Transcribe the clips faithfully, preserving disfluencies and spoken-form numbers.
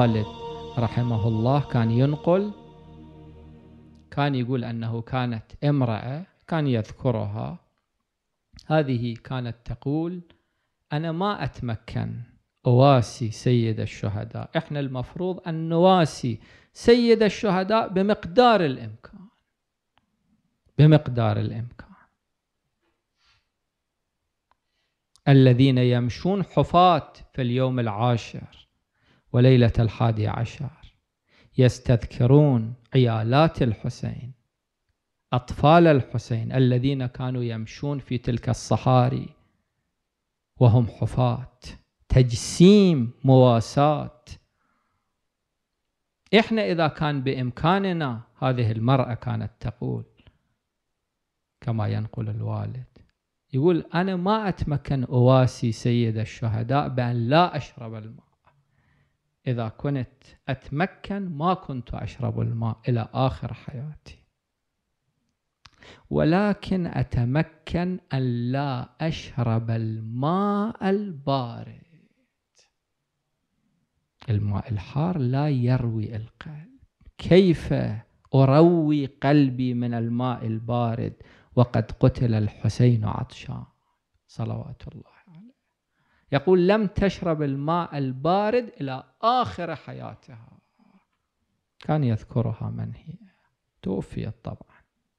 الوالد رحمه الله كان ينقل، كان يقول أنه كانت امرأة كان يذكرها، هذه كانت تقول: أنا ما أتمكن أواسي سيد الشهداء، إحنا المفروض أن نواسي سيد الشهداء بمقدار الإمكان، بمقدار الإمكان. الذين يمشون حفاة في اليوم العاشر وليلة الحادي عشر يستذكرون عيالات الحسين، أطفال الحسين الذين كانوا يمشون في تلك الصحاري وهم حفاة، تجسيم مواساة. إحنا إذا كان بإمكاننا، هذه المرأة كانت تقول كما ينقل الوالد، يقول: أنا ما أتمكن أواسي سيد الشهداء بأن لا أشرب الماء، إذا كنت أتمكن ما كنت أشرب الماء إلى آخر حياتي، ولكن أتمكن أن لا أشرب الماء البارد. الماء الحار لا يروي القلب، كيف أروي قلبي من الماء البارد وقد قتل الحسين عطشان صلوات الله عليه؟ يقول: لم تشرب الماء البارد إلى آخر حياتها. كان يذكرها من هي، توفيت طبعا.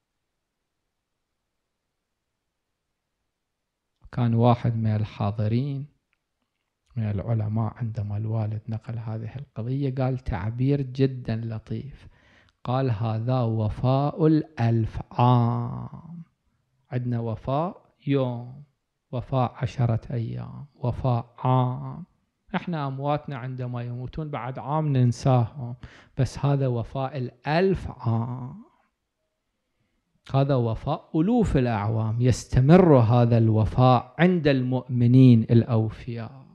كان واحد من الحاضرين من العلماء عندما الوالد نقل هذه القضية قال تعبير جدا لطيف، قال: هذا وفاء الألف عام. عندنا وفاء يوم، وفاء عشرة أيام، وفاء عام. احنا أمواتنا عندما يموتون بعد عام ننساهم، بس هذا وفاء الألف عام، هذا وفاء ألوف الأعوام، يستمر هذا الوفاء عند المؤمنين الأوفياء.